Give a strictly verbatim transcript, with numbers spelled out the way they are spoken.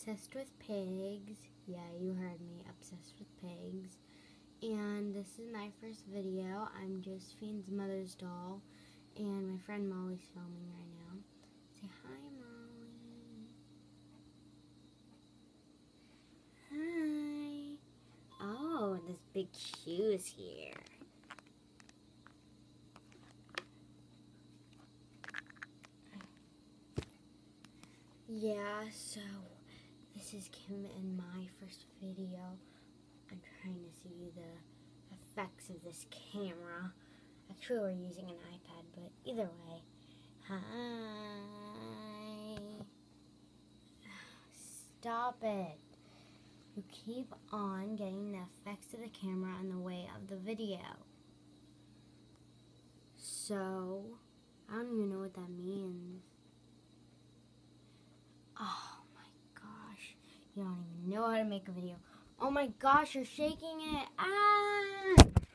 obsessed with pigs. Yeah, you heard me, obsessed with pigs. And this is my first video. I'm Josephine's mother's doll, and my friend Molly's filming right now. Say hi, Molly. Hi. Oh, this big shoe's here. Yeah, so this is Kim in my first video. I'm trying to see the effects of this camera. Actually, we're using an iPad, but either way. Hi. Stop it. You keep on getting the effects of the camera in the way of the video. So, I don't even know what that means. Oh my gosh, you don't even know how to make a video. Oh my gosh, you're shaking it. Ah!